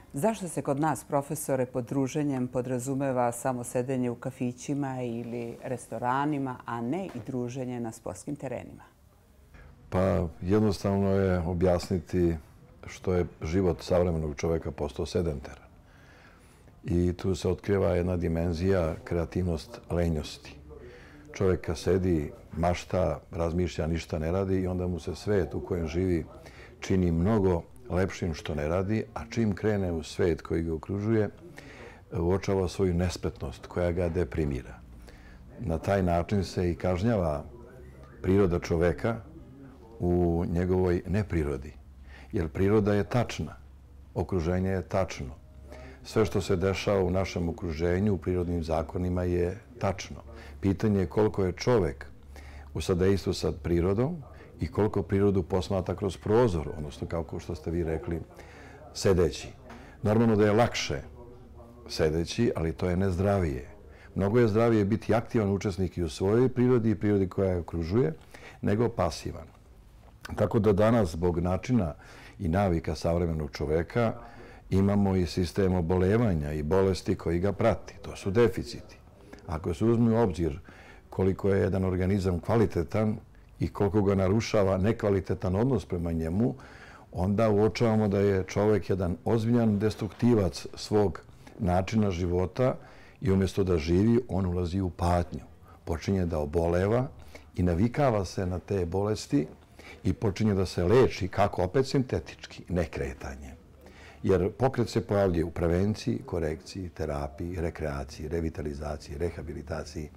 Zašto se kod nas, profesore, pod druženjem podrazumeva samo sedenje u kafićima ili restoranima, a ne i druženje na sportskim terenima? Pa jednostavno je objasniti što je život savremenog čoveka postao sedentaran. I tu se otkriva jedna dimenzija, kreativnost lenjosti. Čovjek kad sedi, mašta, razmišlja, ništa ne radi i onda mu se svet u kojem živi čini mnogo lepšim što ne radi, a čim krene u svet koji ga okružuje, uočava svoju nespretnost koja ga deprimira. Na taj način se i kažnjava priroda čoveka u njegovoj neprirodi. Jer priroda je tačna, okruženje je tačno. Sve što se dešava u našem okruženju, u prirodnim zakonima je tačno. Pitanje je koliko je čovek u sadejstvu sa prirodom i koliko prirodu posmatra kroz prozor, odnosno kako što ste vi rekli, sedeći. Normalno da je lakše sedeći, ali to je nezdravije. Mnogo je zdravije biti aktivan učesnik i u svojoj prirodi i prirodi koja je okružuje, nego pasivan. Tako da danas, zbog načina i navika savremenog čoveka, imamo i sistem obolevanja i bolesti koji ga prati. To su deficiti. Ako se uzme u obzir koliko je jedan organizam kvalitetan i koliko ga narušava nekvalitetan odnos prema njemu, onda uočavamo da je čovek jedan ozbiljan destruktivac svog načina života i umjesto da živi, on ulazi u patnju. Počinje da oboleva i navikava se na te bolesti i počinje da se leči, kako opet sintetički, ne kretanjem. Jer pokret se pojavljuje u prevenciji, korekciji, terapiji, rekreaciji, revitalizaciji, rehabilitaciji,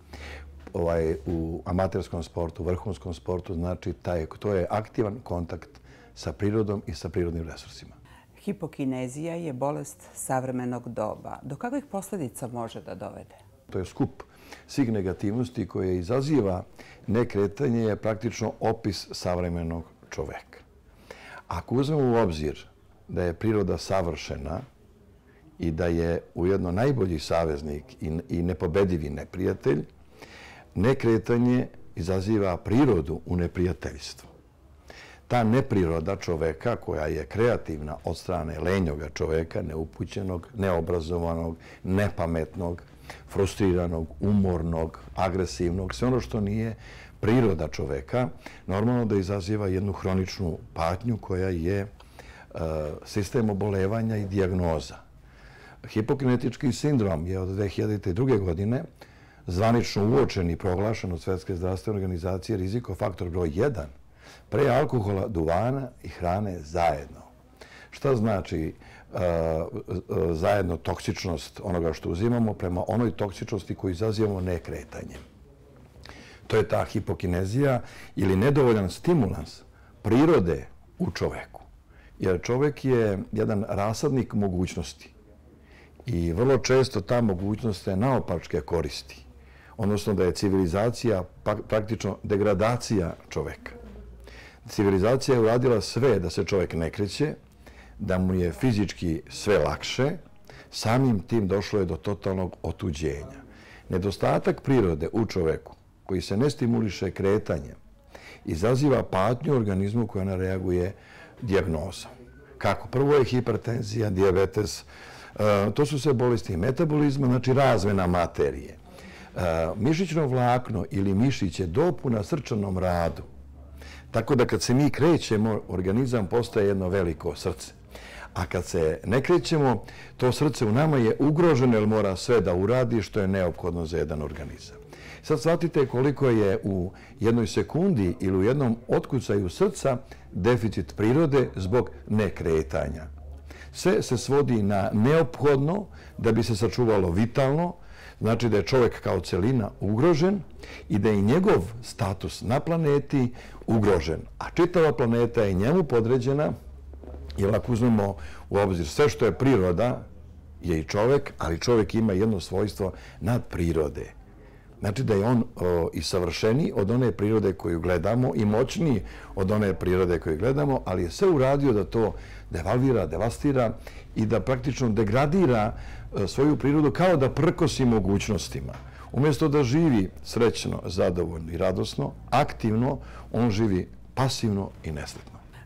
u amaterskom sportu, vrhunskom sportu, znači to je aktivan kontakt sa prirodom i sa prirodnim resursima. Hipokinezija je bolest savremenog doba. Do kakvih posljedica može da dovede? To je skup svih negativnosti koje izaziva nekretanje, je praktično opis savremenog čoveka. Ako uzmemo u obzir da je priroda savršena i da je ujedno najbolji saveznik i nepobedivi neprijatelj, nekretanje izaziva prirodu u neprijateljstvu. Ta nepriroda čoveka koja je kreativna od strane lenjoga čoveka, neupućenog, neobrazovanog, nepametnog, frustriranog, umornog, agresivnog, sve ono što nije priroda čoveka, normalno da izaziva jednu hroničnu patnju koja je sistem obolevanja i dijagnoza. Hipokinetički sindrom je od 2002. godine zvanično uočen i proglašen od Svetske zdravstvene organizacije rizikofaktor broj 1 pre alkohola, duvana i hrane zajedno. Šta znači zajedno toksičnost onoga što uzimamo prema onoj toksičnosti koju izazivamo nekretanjem? To je ta hipokinezija ili nedovoljan stimulans prirode u čoveku. Jer čovek je jedan rasadnik mogućnosti i vrlo često ta mogućnost se naopačke koristi. Odnosno da je civilizacija praktično degradacija čoveka. Civilizacija je uradila sve da se čovek ne kreće, da mu je fizički sve lakše, samim tim došlo je do totalnog otuđenja. Nedostatak prirode u čoveku, koji se ne stimuliše kretanjem, izaziva patnju u organizmu koja ne reaguje dijagnozom. Kako? Prvo je hipertenzija, dijabetes, to su sve bolesti metabolizma, znači razmena materije. Mišićno vlakno ili mišić je dopuna srčanom radu. Tako da kad se mi krećemo, organizam postaje jedno veliko srce. A kad se ne krećemo, to srce u nama je ugroženo jer mora sve da uradi što je neophodno za jedan organizam. Sad shvatite koliko je u jednoj sekundi ili u jednom otkucaju srca deficit prirode zbog nekretanja. Sve se svodi na neophodno da bi se sačuvalo vitalno, znači da je čovjek kao celina ugrožen i da je njegov status na planeti ugrožen. A čitava planeta je njemu podređena, jer ako uzmemo u obzir sve što je priroda, je i čovjek, ali čovjek ima jedno svojstvo nad prirode. Znači da je on i savršeniji od one prirode koju gledamo i moćniji od one prirode koju gledamo, ali je sve uradio da to devalvira, devastira i da praktično degradira svoju prirodu kao da prkosi mogućnostima. Umjesto da živi srećno, zadovoljno i radosno, aktivno, on živi pasivno i nesretno.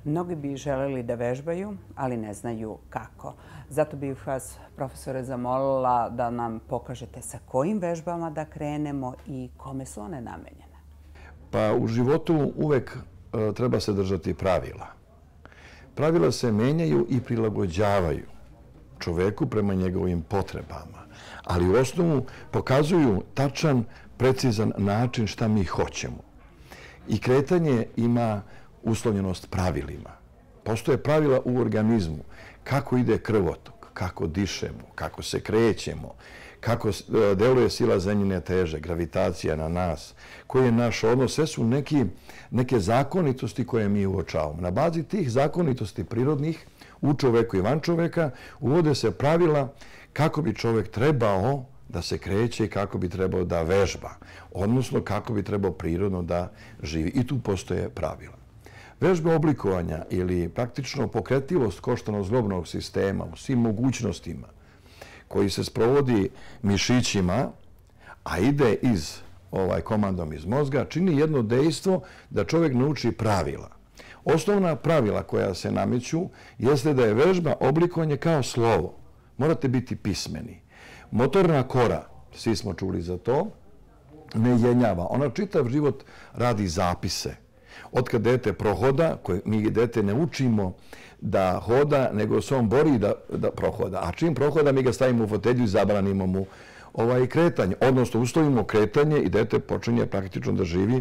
Mnogi bi želeli da vežbaju, ali ne znaju kako. Zato bih vas, profesore, zamolila da nam pokažete sa kojim vežbama da krenemo i kome su one namenjene. Pa u životu uvek treba se držati pravila. Pravila se menjaju i prilagođavaju čoveku prema njegovim potrebama, ali u osnovu pokazuju tačan, precizan način šta mi hoćemo. I kretanje ima uslovljenost pravilima. Postoje pravila u organizmu, kako ide krvotok, kako dišemo, kako se krećemo, kako deluje sila zemljine teže, gravitacija na nas, koji je naš odnos. Sve su neke zakonitosti koje mi uočavamo. Na bazi tih zakonitosti prirodnih u čoveku i van čoveka uvode se pravila kako bi čovek trebao da se kreće i kako bi trebao da vežba, odnosno kako bi trebao prirodno da živi. I tu postoje pravila. Vežbe oblikovanja ili praktično pokretljivost koštano-zglobnog sistema u svim mogućnostima koji se sprovodi mišićima, a ide komandom iz mozga, čini jedno dejstvo da čovjek nauči pravila. Osnovna pravila koja se nameću jeste da je vežba oblikovanje kao slovo. Morate biti pismeni. Motorna kora, svi smo čuli za to, ne jenjava. Ona čitav život radi zapise. Otkad dete prohoda, koje mi dete ne učimo da hoda, nego se on bori da prohoda. A čim prohoda, mi ga stavimo u fotelju i zabranimo mu kretanje. Odnosno, uslovimo kretanje i dete počinje praktično da živi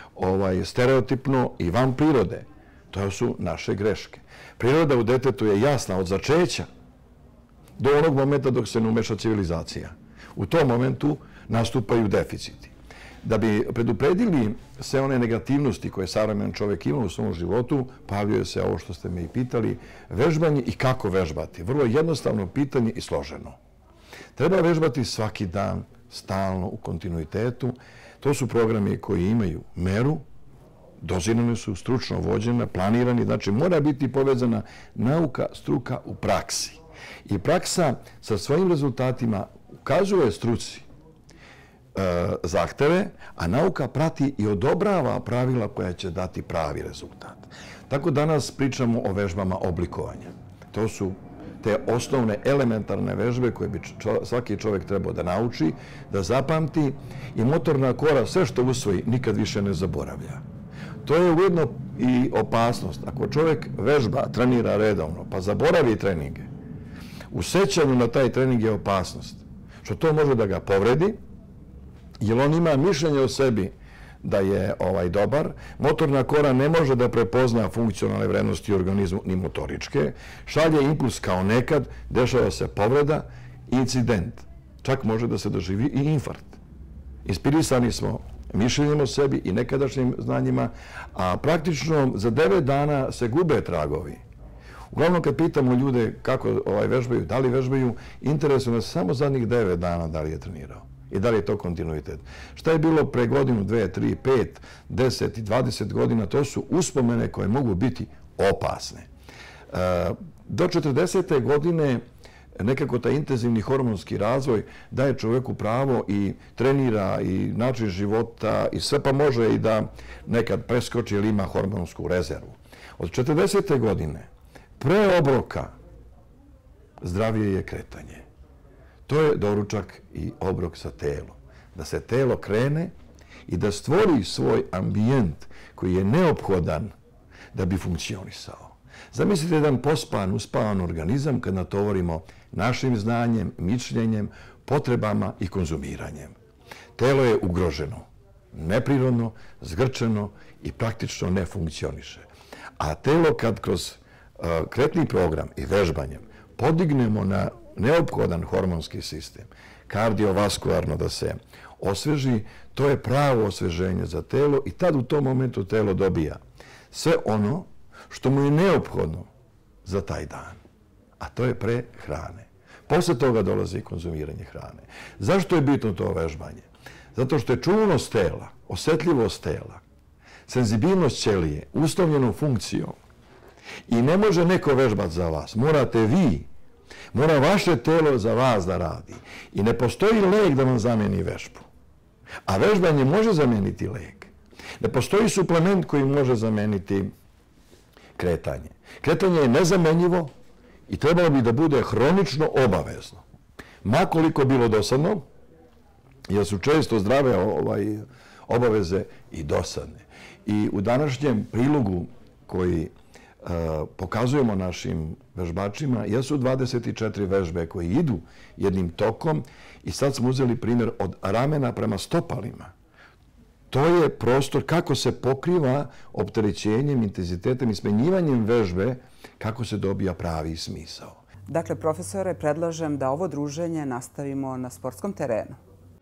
stereotipno i van prirode. To su naše greške. Priroda u detetu je jasna od začeća do onog momenta dok se ne umeša civilizacija. U tom momentu nastupaju deficiti. Da bi predupredili sve one negativnosti koje savremen čovjek ima u svom životu, pojavljuje se ovo što ste me i pitali, vežbanje i kako vežbati. Vrlo jednostavno pitanje i složeno. Treba vežbati svaki dan, stalno, u kontinuitetu. To su programi koji imaju meru, dozirane su, stručno vođene, planirani. Znači, mora biti povezana nauka, struka u praksi. I praksa sa svojim rezultatima ukazuje struci zahteve, a nauka prati i odobrava pravila koja će dati pravi rezultat. Tako danas pričamo o vežbama oblikovanja. To su te osnovne elementarne vežbe koje bi svaki čovjek trebao da nauči, da zapamti i motorna kora sve što usvoji nikad više ne zaboravlja. To je ujedno i opasnost. Ako čovjek vežba, trenira redovno, pa zaboravi treninge, u sećanju na taj trening je opasnost. Što to može da ga povredi, jer on ima mišljenje o sebi da je dobar. Motorna kora ne može da prepozna funkcionalne vrednosti u organizmu ni motoričke. Šalje impuls kao nekad, dešava se povreda, incident. Čak može da se doživi i infarkt. Inspirisani smo mišljenjem o sebi i nekadašnjim znanjima, a praktično za 9 dana se gube tragovi. Uglavnom, kad pitamo ljude kako vežbaju, da li vežbaju, interesuje nas samo zadnjih 9 dana da li je trenirao i da li je to kontinuitet. Šta je bilo pre godinu, 2, 3, 5, 10 i 20 godina, to su uspomene koje mogu biti opasne. Do 40. godine nekako taj intenzivni hormonski razvoj daje čovjeku pravo i trenira i način života i sve, pa može i da nekad preskoči ili ima hormonsku rezervu. Od 40. godine pre obroka zdravije je kretanje. To je doručak i obrok za telo. Da se telo krene i da stvori svoj ambijent koji je neophodan da bi funkcionisao. Zamislite jedan pospan, uspavan organizam kad natovorimo našim znanjem, mišljenjem, potrebama i konzumiranjem. Telo je ugroženo, neprirodno, zgrčeno i praktično ne funkcioniše. A telo kad kroz kretni program i vežbanjem podignemo na neophodan hormonski sistem, kardiovaskularno da se osveži, to je pravo osveženje za telo i tad u tom momentu telo dobija sve ono što mu je neophodno za taj dan, a to je pre hrane. Posle toga dolazi konzumiranje hrane. Zašto je bitno to vežbanje? Zato što je čuvanost tela, osjetljivost tela, senzibilnost ćelije, uslovljenom funkcijom i ne može neko vežbati za vas. Morate vi, mora vaše telo za vas da radi. I ne postoji lek da vam zameni vežbu. A vežbanje može zameniti lek. Ne postoji suplement koji može zameniti kretanje. Kretanje je nezamenljivo i trebalo bi da bude hronično obavezno. Makoliko bilo dosadno, jer su često zdrave obaveze i dosadne. I u današnjem prilogu koji pokazujemo našim vežbačima jesu 24 vežbe koje idu jednim tokom i sad smo uzeli primjer od ramena prema stopalima. To je prostor kako se pokriva opterećenjem, intenzitetom i smenjivanjem vežbe, kako se dobija pravi smisao. Dakle, profesore, predlažem da ovo druženje nastavimo na sportskom terenu.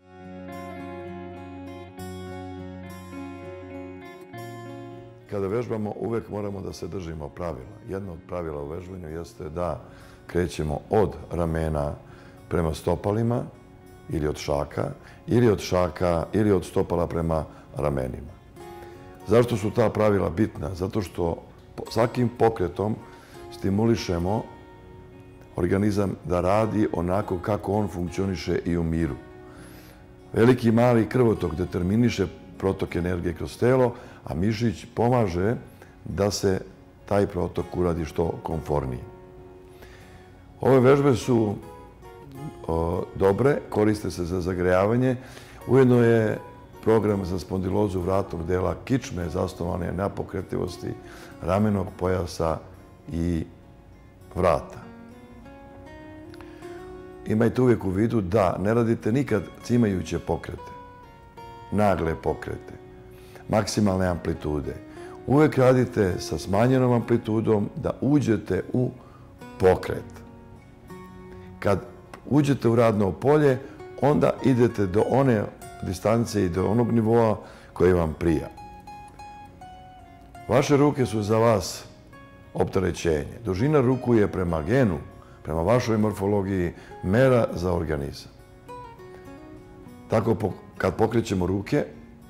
Kada vežbamo, uvek moramo da se držimo pravila. Jedno od pravila u vežbanju jeste da krećemo od ramena prema stopalima ili od šaka, ili od stopala prema ramenima. Zašto su ta pravila bitna? Zato što svakim pokretom stimulišemo organizam da radi onako kako on funkcioniše i u miru. Veliki i mali krvotok determiniše protok energije kroz telo, a mišić pomaže da se taj protok uradi što komfornije. Ove vežbe su dobre, koriste se za zagrejavanje. Ujedno je program za spondilozu vratnog dela kičme zasnovan na pokretljivosti ramenog pojasa i vrata. Imajte uvijek u vidu da ne radite nikad cimajuće pokrete, nagle pokrete, maksimalne amplitude. Uvijek radite sa smanjenom amplitudom da uđete u pokret. Kad uđete u radno polje, onda idete do one distance i do onog nivoa koji vam prija. Vaše ruke su za vas opterećenje. Dužina ruku je prema genu, prema vašoj morfologiji, mera za organizam. Tako kad pokrećemo ruke,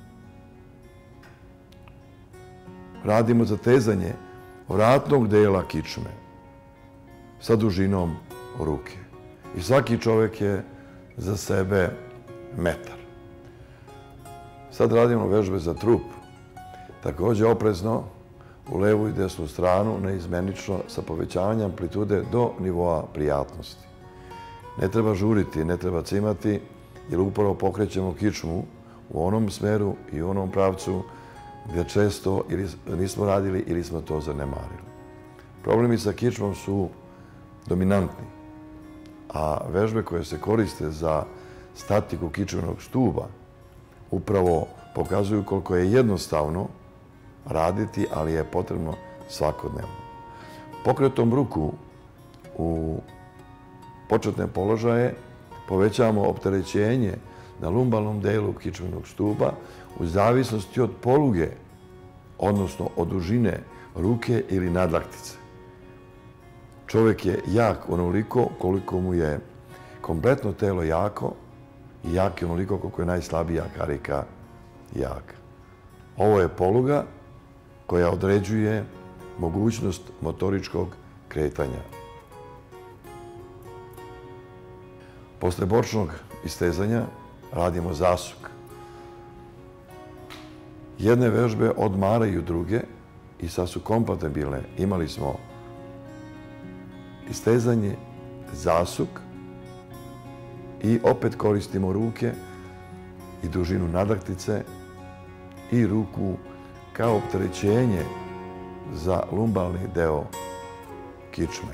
radimo zatezanje vratnog dela kičme sa dužinom ruke. I svaki čovjek je za sebe metar. Sad radimo vežbe za trup. Također oprezno u levu i desnu stranu, neizmenično sa povećavanjem amplitude do nivoa prijatnosti. Ne treba žuriti, ne treba cimati, jer upravo pokrećemo kičmu u onom smeru i u onom pravcu gdje često ili nismo radili ili smo to zanemarili. Problemi sa kičmom su dominantni, a vežbe koje se koriste za statiku kičmenog stuba upravo pokazuju koliko je jednostavno raditi, ali je potrebno svakodnevno. Pokretom ruku u početne položaje povećavamo opterećenje na lumbalnom delu kičmenog stuba u zavisnosti od poluge, odnosno od dužine ruke ili nadlaktice. Čovjek je jak onoliko koliko mu je kompletno telo jako i jak je onoliko koliko je najslabija karika jaka. Ovo je poluga koja određuje mogućnost motoričkog kretanja. Posle bočnog istezanja radimo zasuk. Jedne vežbe odmaraju druge i sad su kompatibilne. Imali smo istezanje, zasuk i opet koristimo ruke i dužinu nadlaktice i ruku kao opterećenje za lumbalni deo kičme.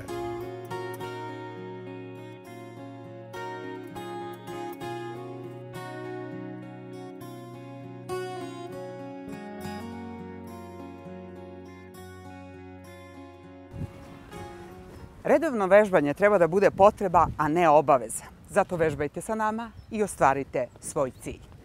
Redovno vežbanje treba da bude potreba, a ne obaveza. Zato vežbajte sa nama i ostvarite svoj cilj.